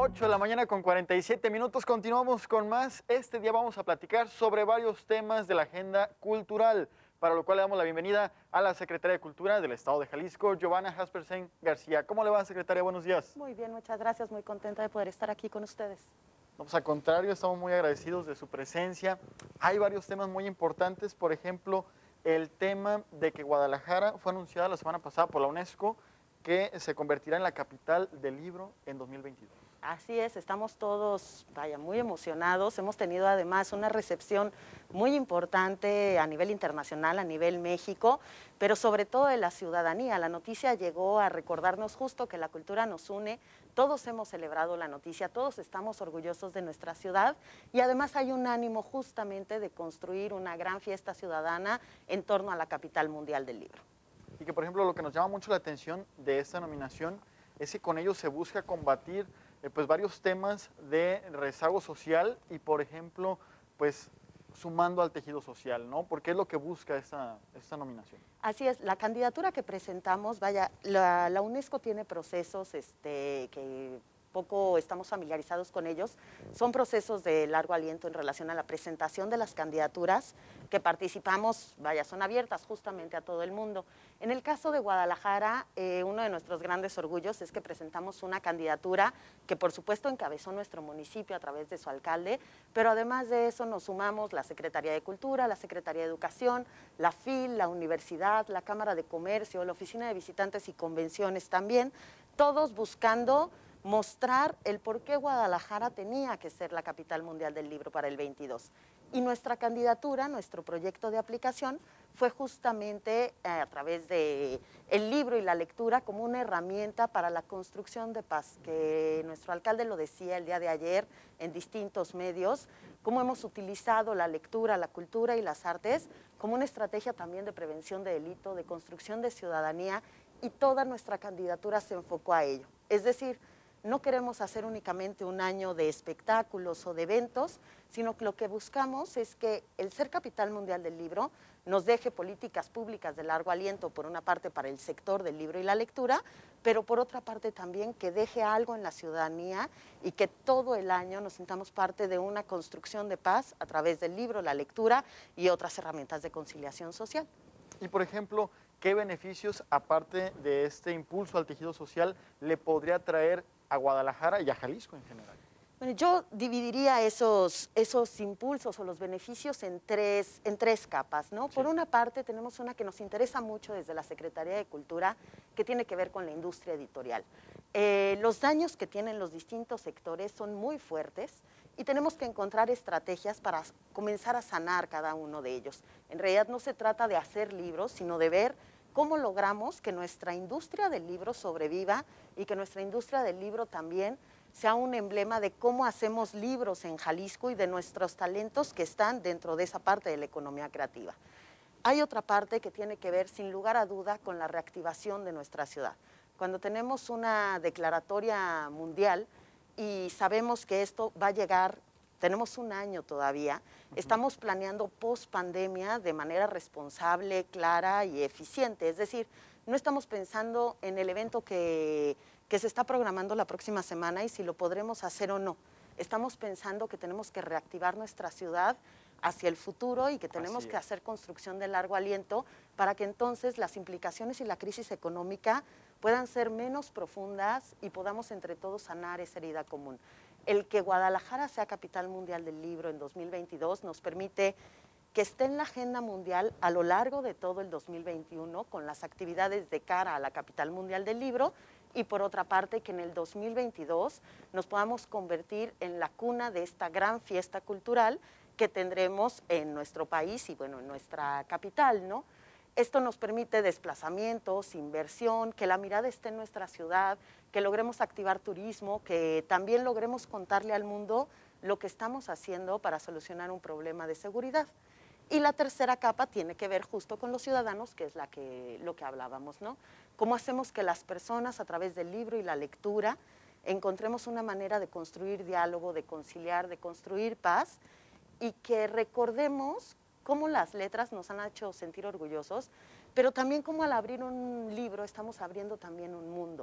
8 de la mañana con 47 minutos. Continuamos con más. Este día vamos a platicar sobre varios temas de la agenda cultural, para lo cual le damos la bienvenida a la Secretaria de Cultura del Estado de Jalisco, Giovanna Jaspersen García. ¿Cómo le va, Secretaria? Buenos días. Muy bien, muchas gracias. Muy contenta de poder estar aquí con ustedes. No, pues al contrario, estamos muy agradecidos de su presencia. Hay varios temas muy importantes, por ejemplo, el tema de que Guadalajara fue anunciada la semana pasada por la UNESCO que se convertirá en la capital del libro en 2022. Así es, estamos todos, vaya, muy emocionados. Hemos tenido además una recepción muy importante a nivel internacional, a nivel México, pero sobre todo de la ciudadanía. La noticia llegó a recordarnos justo que la cultura nos une. Todos hemos celebrado la noticia, todos estamos orgullosos de nuestra ciudad y además hay un ánimo justamente de construir una gran fiesta ciudadana en torno a la capital mundial del libro. Y que, por ejemplo, lo que nos llama mucho la atención de esta nominación es que con ello se busca combatir pues varios temas de rezago social y, por ejemplo, pues sumando al tejido social, ¿no? Porque es lo que busca esta nominación. Así es, la candidatura que presentamos, vaya, la UNESCO tiene procesos que poco estamos familiarizados con ellos, son procesos de largo aliento en relación a la presentación de las candidaturas que participamos, vaya, son abiertas justamente a todo el mundo. En el caso de Guadalajara, uno de nuestros grandes orgullos es que presentamos una candidatura que por supuesto encabezó nuestro municipio a través de su alcalde, pero además de eso nos sumamos la Secretaría de Cultura, la Secretaría de Educación, la FIL, la Universidad, la Cámara de Comercio, la Oficina de Visitantes y Convenciones también, todos buscando mostrar el por qué Guadalajara tenía que ser la capital mundial del libro para el 22. Y nuestra candidatura, nuestro proyecto de aplicación, fue justamente a través de el libro y la lectura como una herramienta para la construcción de paz, que nuestro alcalde lo decía el día de ayer en distintos medios, cómo hemos utilizado la lectura, la cultura y las artes como una estrategia también de prevención de delito, de construcción de ciudadanía, y toda nuestra candidatura se enfocó a ello. Es decir, no queremos hacer únicamente un año de espectáculos o de eventos, sino que lo que buscamos es que el ser capital mundial del libro nos deje políticas públicas de largo aliento, por una parte para el sector del libro y la lectura, pero por otra parte también que deje algo en la ciudadanía y que todo el año nos sintamos parte de una construcción de paz a través del libro, la lectura y otras herramientas de conciliación social. Y, por ejemplo, ¿qué beneficios, aparte de este impulso al tejido social, le podría traer a Guadalajara y a Jalisco en general? Bueno, yo dividiría esos impulsos o los beneficios en tres capas, ¿no? Sí. Por una parte, tenemos una que nos interesa mucho desde la Secretaría de Cultura, que tiene que ver con la industria editorial. Los daños que tienen los distintos sectores son muy fuertes y tenemos que encontrar estrategias para comenzar a sanar cada uno de ellos. En realidad no se trata de hacer libros, sino de ver cómo logramos que nuestra industria del libro sobreviva y que nuestra industria del libro también sea un emblema de cómo hacemos libros en Jalisco y de nuestros talentos que están dentro de esa parte de la economía creativa. Hay otra parte que tiene que ver, sin lugar a duda, con la reactivación de nuestra ciudad. Cuando tenemos una declaratoria mundial y sabemos que esto va a llegar, tenemos un año todavía, estamos planeando post pandemia de manera responsable, clara y eficiente. Es decir, no estamos pensando en el evento que se está programando la próxima semana y si lo podremos hacer o no. Estamos pensando que tenemos que reactivar nuestra ciudad hacia el futuro y que tenemos que hacer construcción de largo aliento para que entonces las implicaciones y la crisis económica puedan ser menos profundas y podamos entre todos sanar esa herida común. El que Guadalajara sea capital mundial del libro en 2022 nos permite que esté en la agenda mundial a lo largo de todo el 2021 con las actividades de cara a la capital mundial del libro y por otra parte que en el 2022 nos podamos convertir en la cuna de esta gran fiesta cultural que tendremos en nuestro país y bueno, en nuestra capital, ¿no? Esto nos permite desplazamientos, inversión, que la mirada esté en nuestra ciudad, que logremos activar turismo, que también logremos contarle al mundo lo que estamos haciendo para solucionar un problema de seguridad. Y la tercera capa tiene que ver justo con los ciudadanos, que es lo que hablábamos, ¿no? Cómo hacemos que las personas a través del libro y la lectura encontremos una manera de construir diálogo, de conciliar, de construir paz y que recordemos cómo las letras nos han hecho sentir orgullosos, pero también cómo al abrir un libro estamos abriendo también un mundo.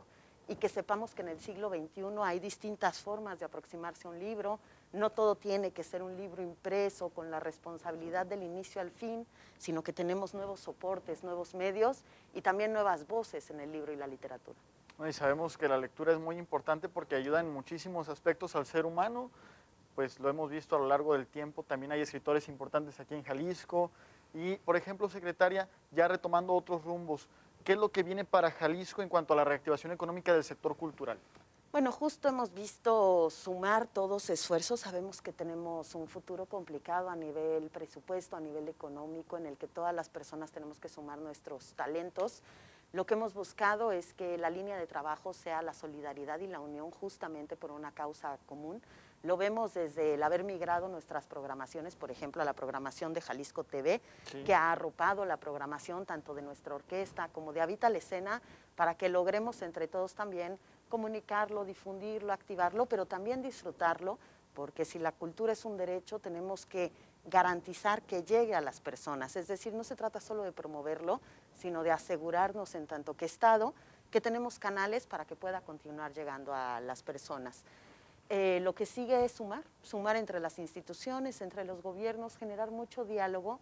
y que sepamos que en el siglo XXI hay distintas formas de aproximarse a un libro. No todo tiene que ser un libro impreso con la responsabilidad del inicio al fin, sino que tenemos nuevos soportes, nuevos medios y también nuevas voces en el libro y la literatura. Y sabemos que la lectura es muy importante porque ayuda en muchísimos aspectos al ser humano, pues lo hemos visto a lo largo del tiempo, también hay escritores importantes aquí en Jalisco y, por ejemplo, secretaria, ya retomando otros rumbos, ¿qué es lo que viene para Jalisco en cuanto a la reactivación económica del sector cultural? Bueno, justo hemos visto sumar todos esfuerzos, sabemos que tenemos un futuro complicado a nivel presupuesto, a nivel económico, en el que todas las personas tenemos que sumar nuestros talentos. Lo que hemos buscado es que la línea de trabajo sea la solidaridad y la unión justamente por una causa común. Lo vemos desde el haber migrado nuestras programaciones, por ejemplo, a la programación de Jalisco TV, sí, que ha arropado la programación tanto de nuestra orquesta como de Habita la Escena, para que logremos entre todos también comunicarlo, difundirlo, activarlo, pero también disfrutarlo, porque si la cultura es un derecho, tenemos que garantizar que llegue a las personas. Es decir, no se trata solo de promoverlo, sino de asegurarnos en tanto que Estado que tenemos canales para que pueda continuar llegando a las personas. Lo que sigue es sumar entre las instituciones, entre los gobiernos, generar mucho diálogo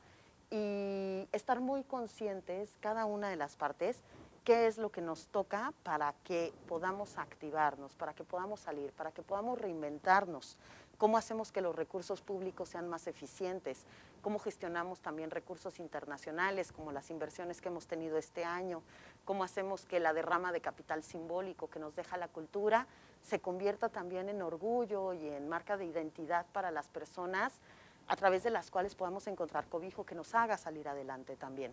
y estar muy conscientes, cada una de las partes, qué es lo que nos toca para que podamos activarnos, para que podamos salir, para que podamos reinventarnos, cómo hacemos que los recursos públicos sean más eficientes, cómo gestionamos también recursos internacionales, como las inversiones que hemos tenido este año, cómo hacemos que la derrama de capital simbólico que nos deja la cultura se convierta también en orgullo y en marca de identidad para las personas, a través de las cuales podamos encontrar cobijo que nos haga salir adelante también.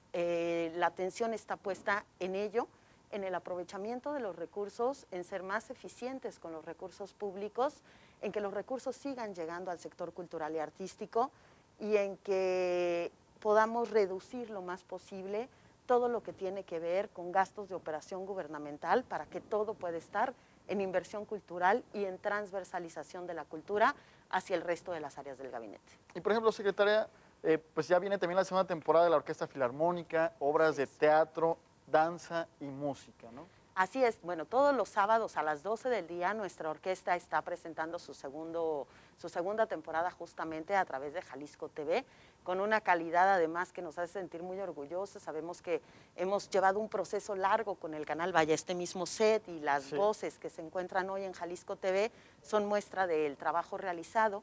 La atención está puesta en ello, en el aprovechamiento de los recursos, en ser más eficientes con los recursos públicos, en que los recursos sigan llegando al sector cultural y artístico y en que podamos reducir lo más posible todo lo que tiene que ver con gastos de operación gubernamental para que todo pueda estar en inversión cultural y en transversalización de la cultura hacia el resto de las áreas del gabinete. Y por ejemplo, secretaria, pues ya viene también la segunda temporada de la Orquesta Filarmónica, obras de teatro, danza y música, ¿no? Así es, bueno, todos los sábados a las 12 del día nuestra orquesta está presentando su segunda temporada justamente a través de Jalisco TV, con una calidad además que nos hace sentir muy orgullosos. Sabemos que hemos llevado un proceso largo con el canal, vaya, este mismo set y las voces que se encuentran hoy en Jalisco TV son muestra del trabajo realizado.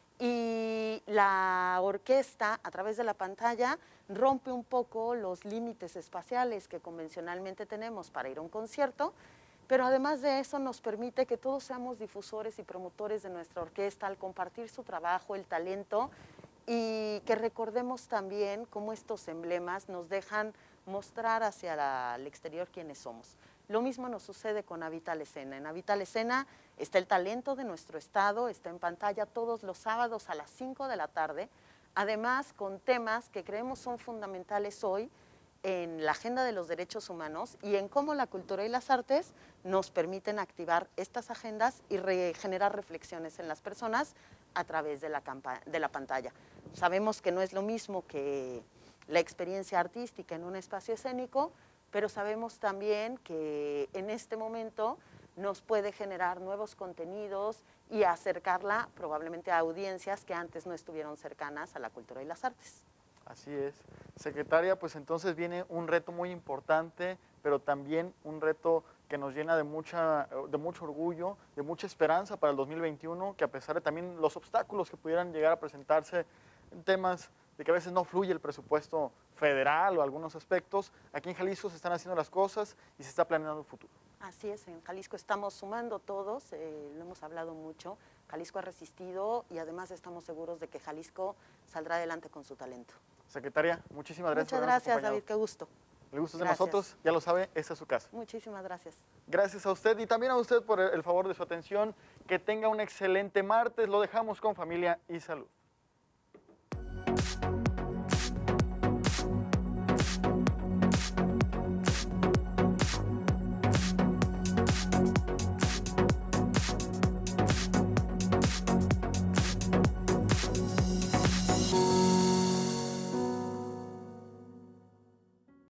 Y la orquesta, a través de la pantalla, rompe un poco los límites espaciales que convencionalmente tenemos para ir a un concierto, pero además de eso nos permite que todos seamos difusores y promotores de nuestra orquesta al compartir su trabajo, el talento, y que recordemos también cómo estos emblemas nos dejan mostrar hacia el exterior quiénes somos. Lo mismo nos sucede con Habita la Escena. En Habita la Escena está el talento de nuestro estado, está en pantalla todos los sábados a las 5 de la tarde, además con temas que creemos son fundamentales hoy en la agenda de los derechos humanos y en cómo la cultura y las artes nos permiten activar estas agendas y generar reflexiones en las personas a través de la pantalla. Sabemos que no es lo mismo que la experiencia artística en un espacio escénico, pero sabemos también que en este momento nos puede generar nuevos contenidos y acercarla probablemente a audiencias que antes no estuvieron cercanas a la cultura y las artes. Así es. Secretaria, pues entonces viene un reto muy importante, pero también un reto que nos llena de mucho orgullo, de mucha esperanza para el 2021, que a pesar de también los obstáculos que pudieran llegar a presentarse en temas de que a veces no fluye el presupuesto federal o algunos aspectos, aquí en Jalisco se están haciendo las cosas y se está planeando el futuro. Así es, en Jalisco estamos sumando todos, lo hemos hablado mucho, Jalisco ha resistido y además estamos seguros de que Jalisco saldrá adelante con su talento. Secretaria, muchísimas gracias. Muchas gracias, David, qué gusto. El gusto es de nosotros, ya lo sabe, esta es su casa. Muchísimas gracias. Gracias a usted y también a usted por el favor de su atención. Que tenga un excelente martes, lo dejamos con familia y salud.